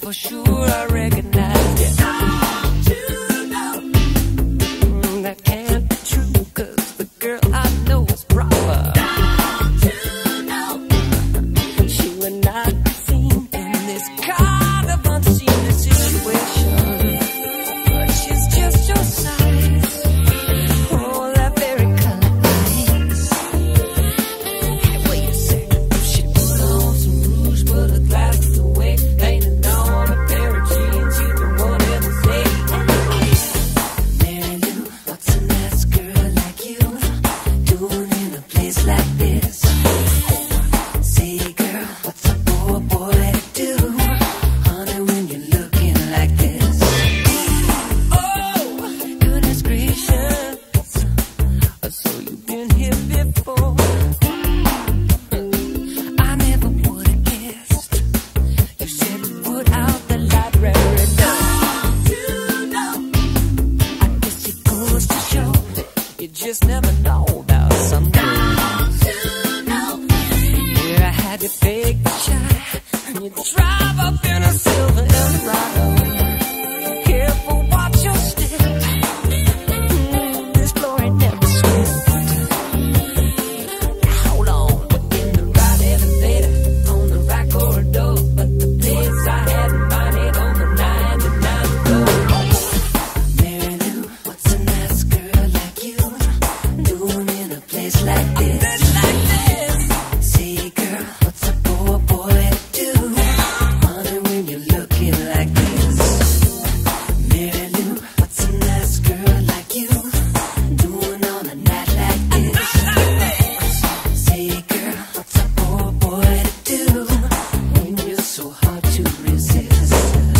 for sure I recognize it. That can't be true, 'cause the girl I know is proper. She would not be seen in this kind of unseemly situation. But she's just your size. Oh, that very color eyes. Hey, what you say? She put on some rouge, put her glasses away, painted on a pair of jeans you've been wanting to say. Mary Lou, what's a nice girl like you doing in a place like this? Say, girl, what's a poor boy to do, honey, when you're looking like this? Oh, goodness gracious, so you've been here before. I never would have guessed you said put out the library door. I guess it goes to show you just never know about some girls. Yeah, I had to fake the shy, and you drive up in a silver Eldorado. Careful, watch your step. This glory never slipped. Hold on, in the right elevator, on the right corridor, but the place I had in mind ain't on the 99th floor. Mary Lou, what's a nice girl like you doing in a place like this? Say, girl, what's a poor boy to do, honey, when you're looking like this? Mary Lou, what's a nice girl like you doing on a night like this? Say, girl, what's a poor boy to do when you're so hard to resist?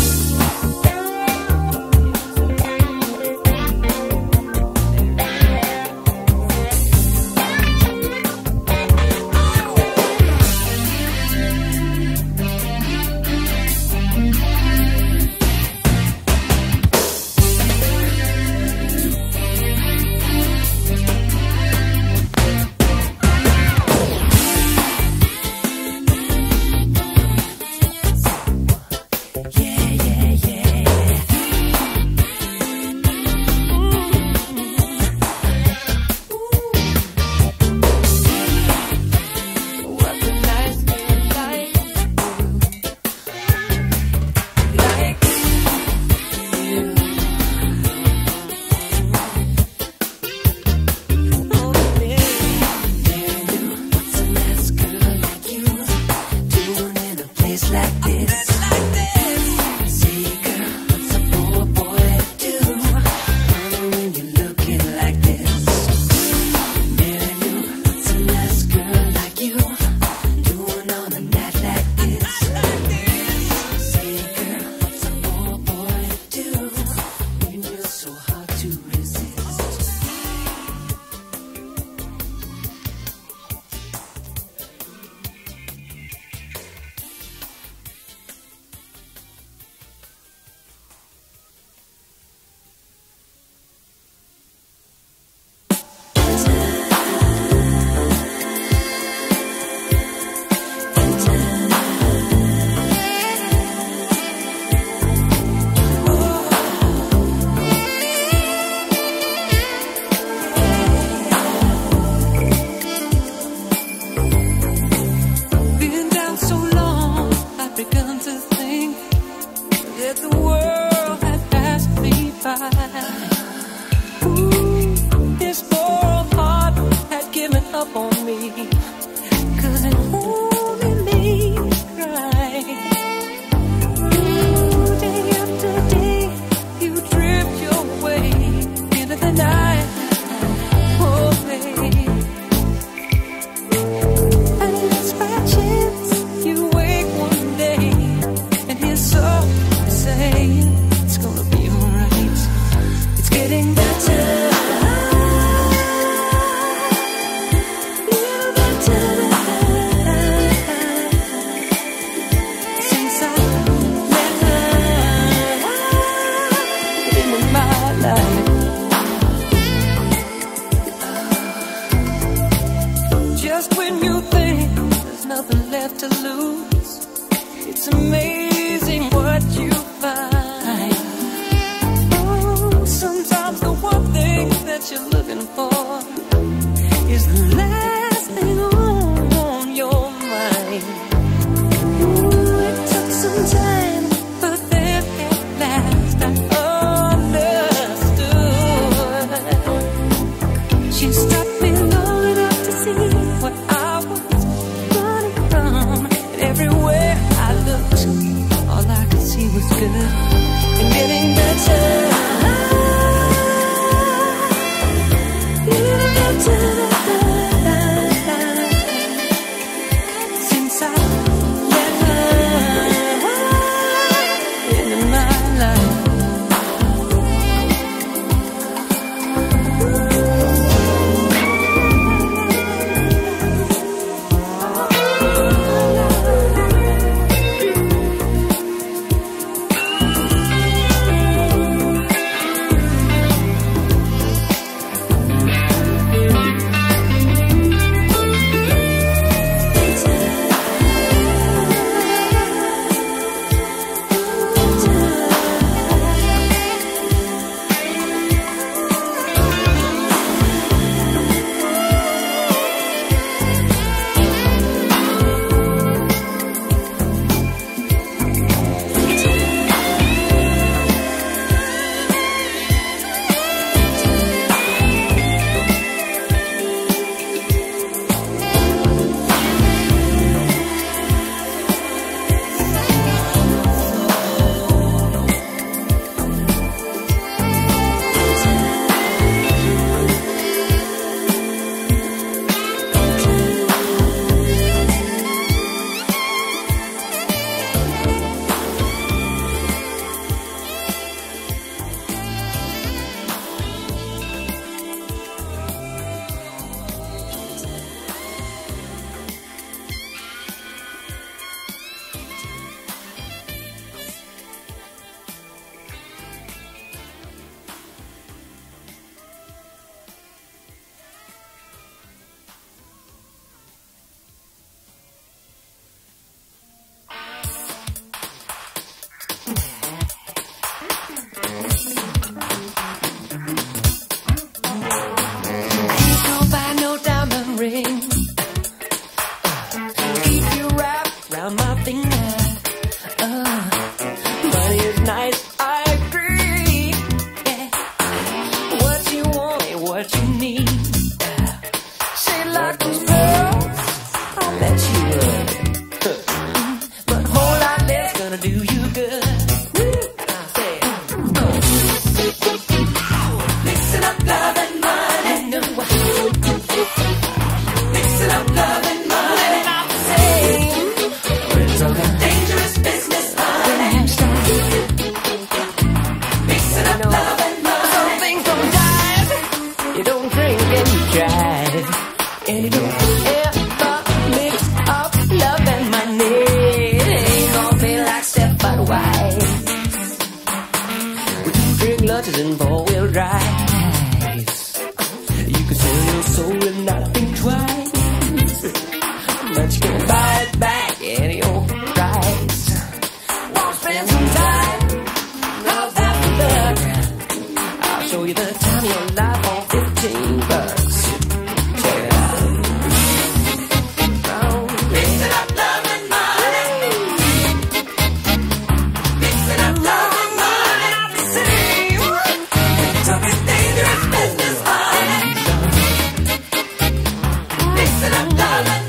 What's a nice girl like you? Oh, Mary Lou, what's a nice girl like you doing in a place like this? Say, girl, what's a poor boy to do, honey, when you're looking like this? Mary Lou, what's a nice girl like you doing on a night like this? Say, girl, what's a poor boy to do when you're so hard to resist? Been down so long, I've begun to think that the world had passed me by. Ooh, this poor old heart had given up on me, 'cause it won't let me cry. Ooh, day after day, you drift your way into the night. Oh, babe. And it's by chance you wake one day and hear someone say it's gonna be alright. It's getting better. Little by good and getting better. Getting better. Since I let her into my life.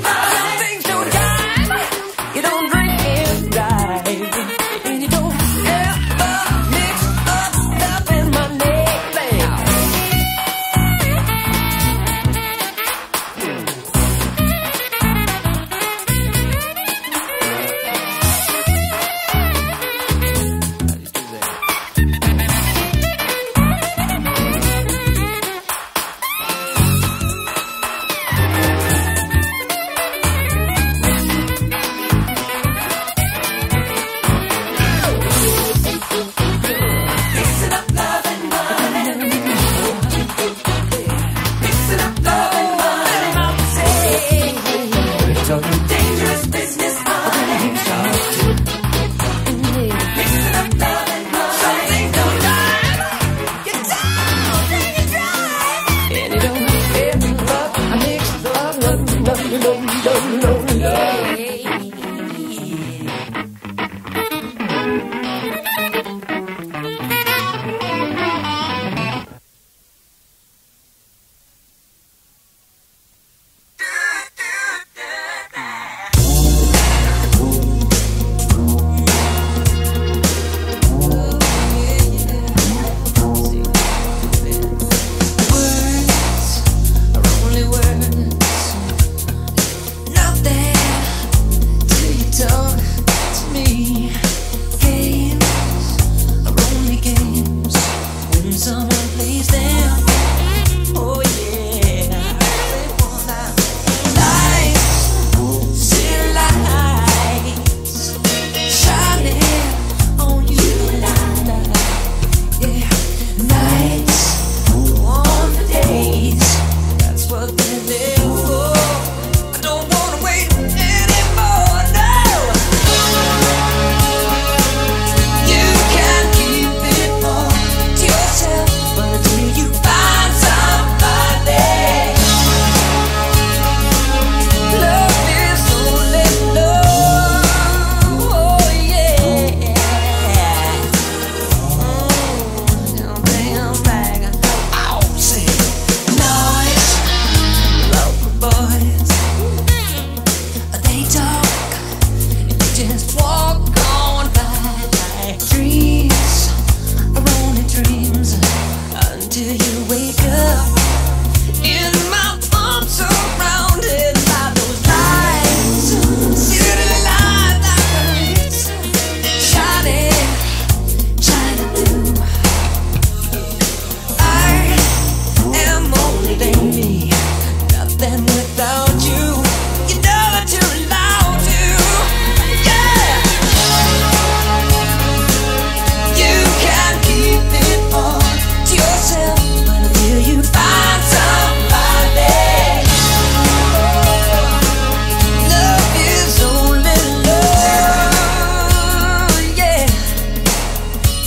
Things don't drive, you don't drink and drive, and you don't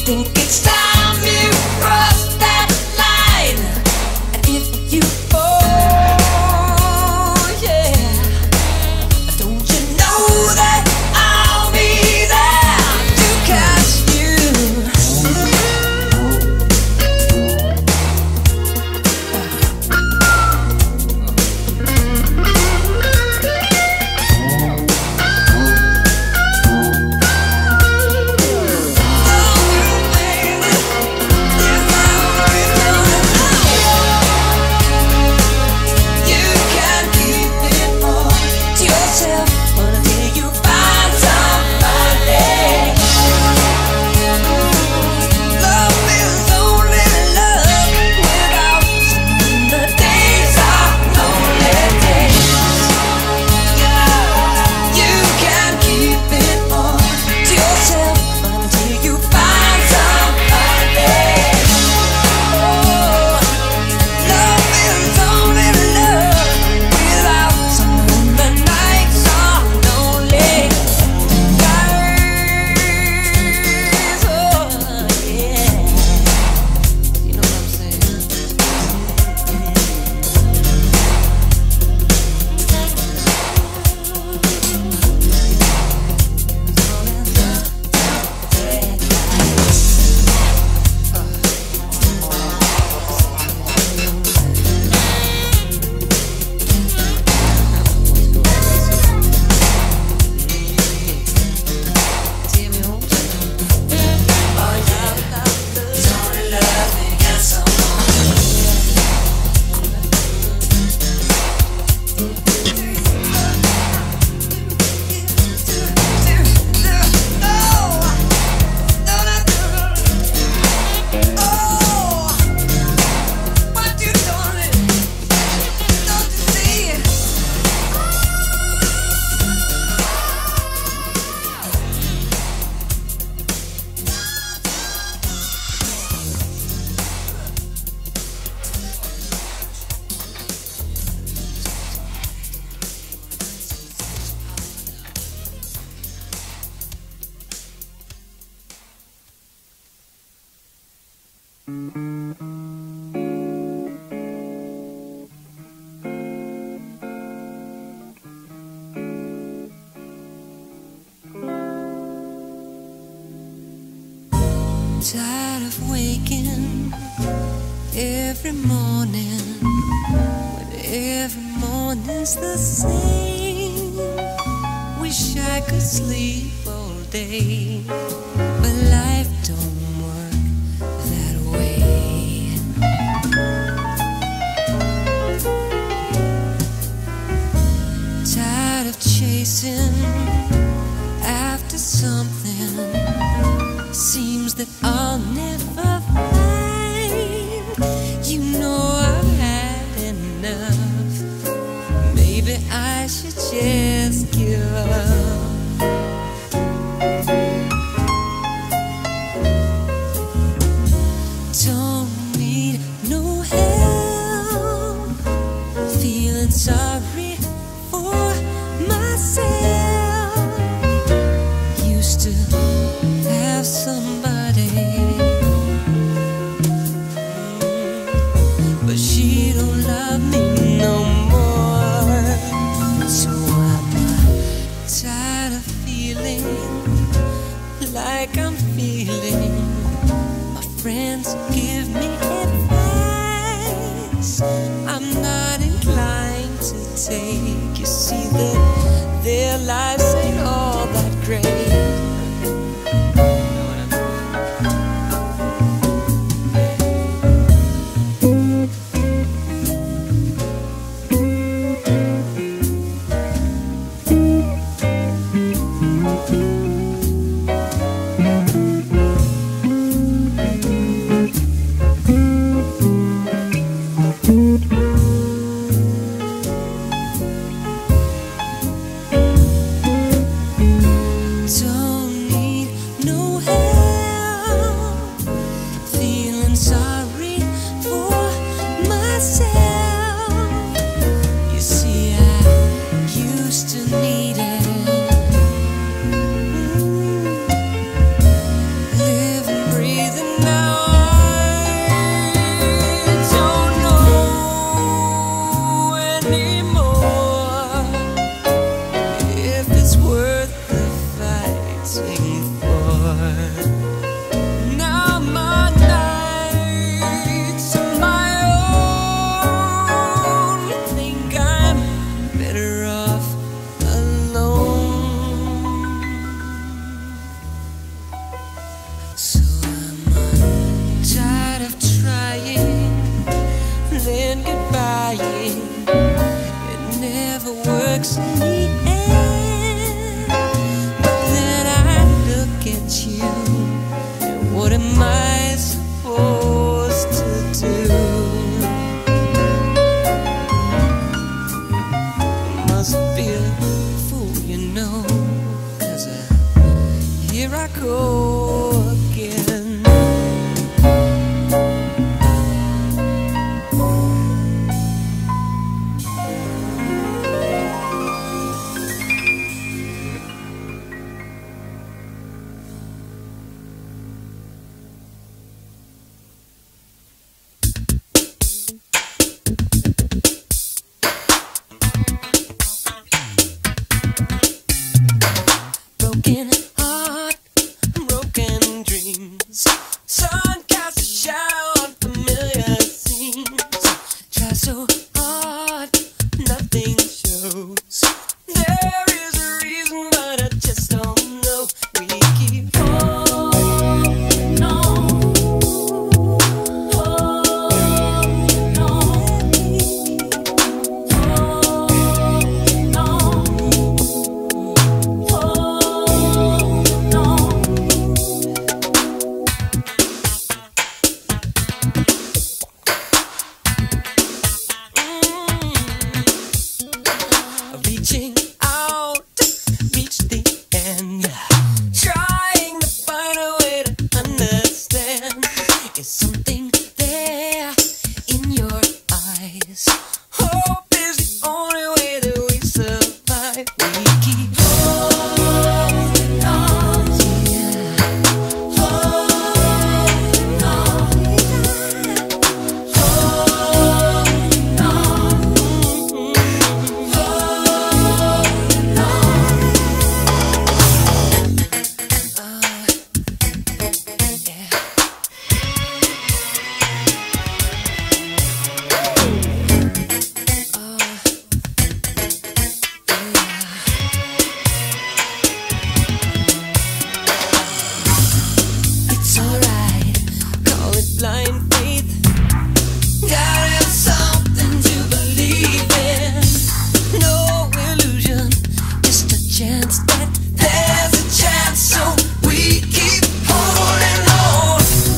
think it's time you cross that line. And if you fall, yeah, don't you know that I'll be there to catch you? Tired of waking every morning, when every morning's the same. Wish I could sleep all day, but life don't work that way. Tired of chasing after something, seems that I'll never find. You know I've had enough. Maybe I should just give up. Don't need no help, feeling sorry for myself. Used to have somebody, but she don't love me no more. So I'm tired of feeling like I'm feeling. My friends give me advice I'm not inclined to take. You see that their lives ain't all that great. Now my nights on my own. Think I'm better off alone. So I'm tired of trying, then goodbying. It never works in the end. But then I look at you, and what am I supposed to do? Must be a fool, you know, 'cause here I go again. Broken heart, broken dreams. Sun casts a shadow on familiar scenes. Try so hard, nothing shows. There is a reason, but I just don't know. We keep holding on, holding on, holding on. Reaching out, reach the end. Trying to find a way to understand. Is something there in your eyes? Hope is the only way that we survive. We keep holding on, yeah. Holding on, holding on. It's alright, call it blind faith. Gotta have something to believe in. No illusion, just a chance that there's a chance. So we keep holding on.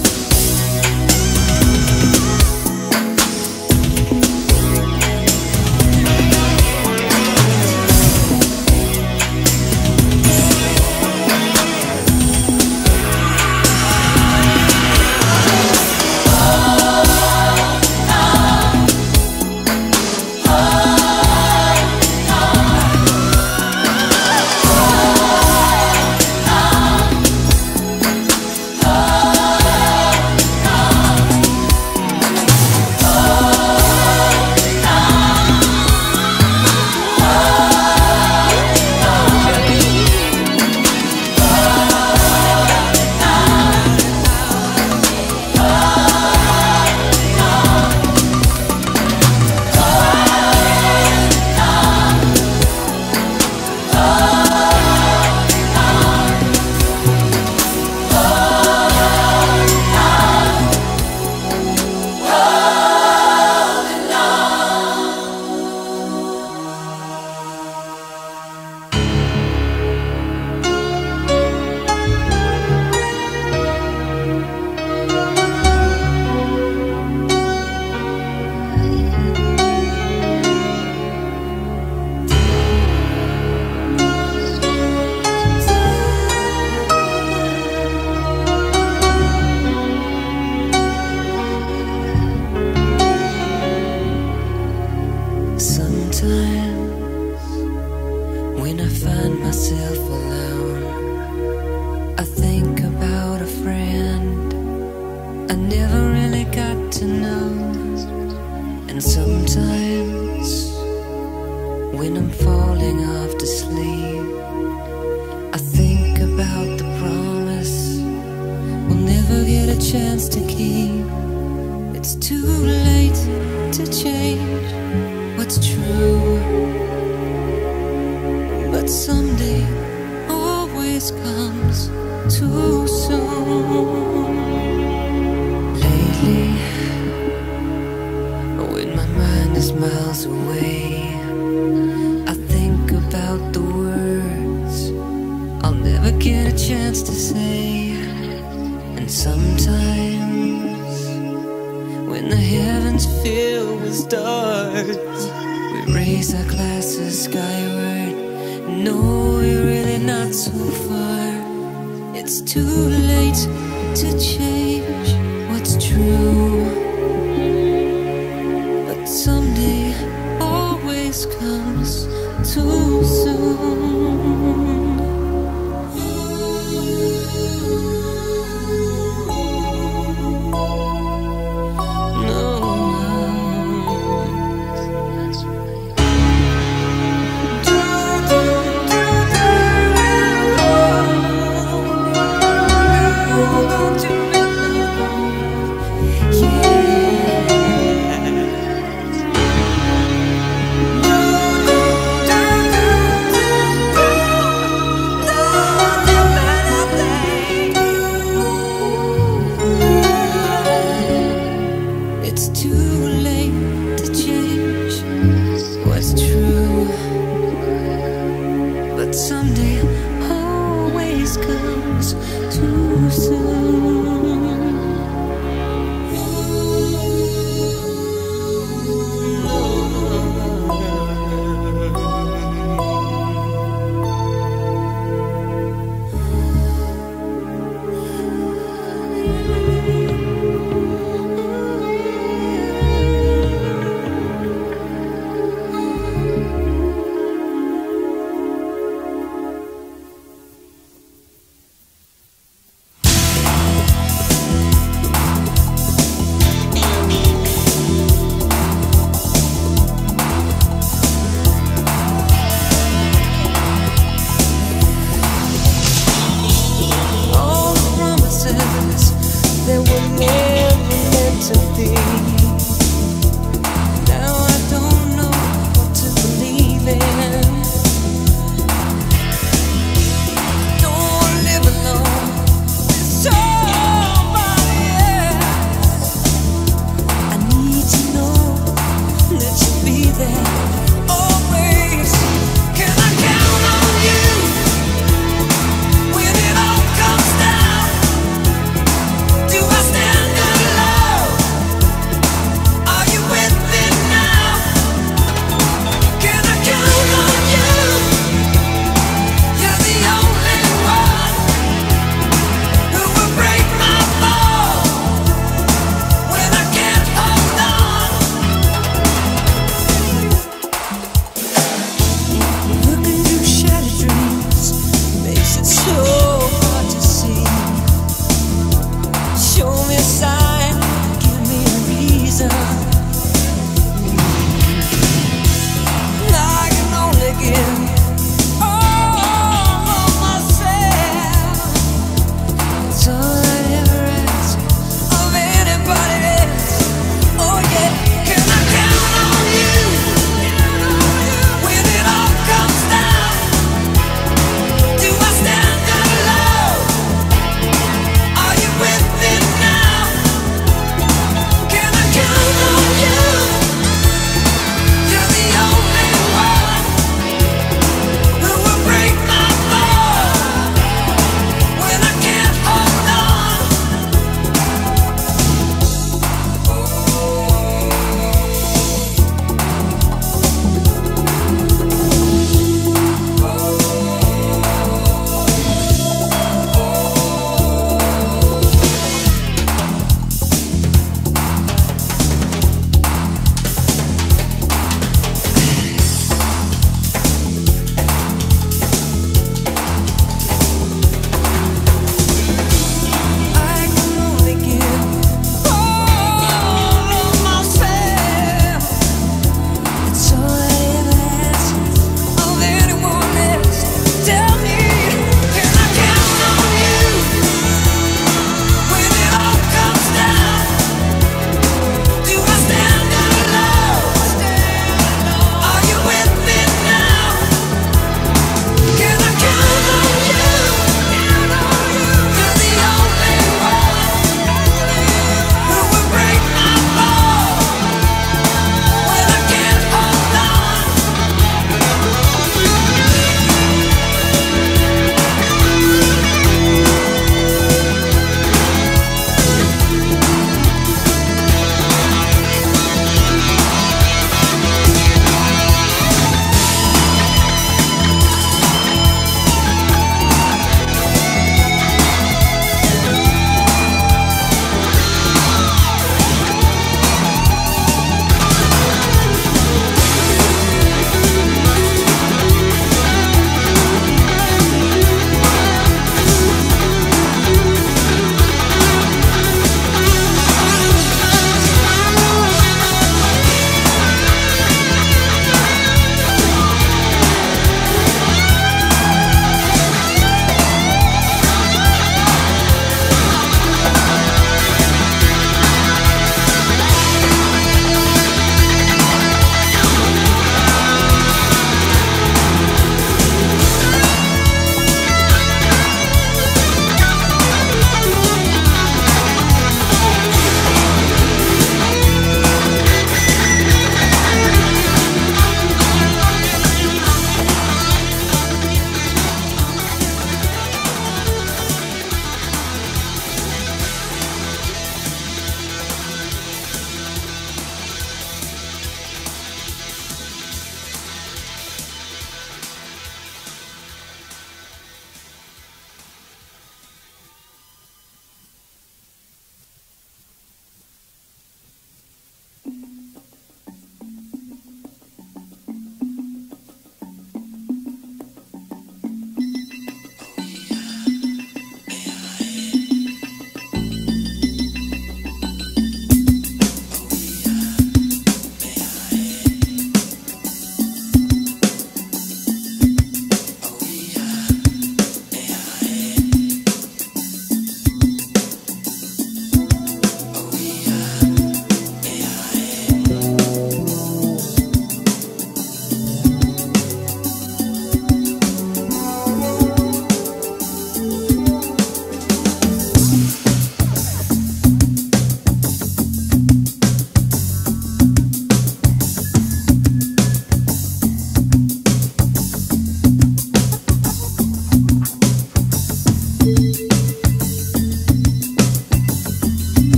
And sometimes when I'm falling off to sleep, I think about the promise a chance to keep. It's too late to change what's true, but someday always comes too soon. Lately, when my mind is miles away, I think about the words I'll never get a chance to say. And sometimes, when the heavens fill with stars, we raise our glasses skyward and know we're really not so far. It's too late to change what's true, but someday always comes too soon. It's too late to change what's true, but someday always comes too soon. That were never meant to be. Now I don't know what to believe in. Don't wanna live alone with somebody else. I need to know that you'll be there always. Can I count on you when it all comes down? Do I stand alone? Are you with me now? Can I count on you? You're the only one who will break my fall when I can't hold on. Looking through shattered dreams makes it so hard to see. Show me a sign.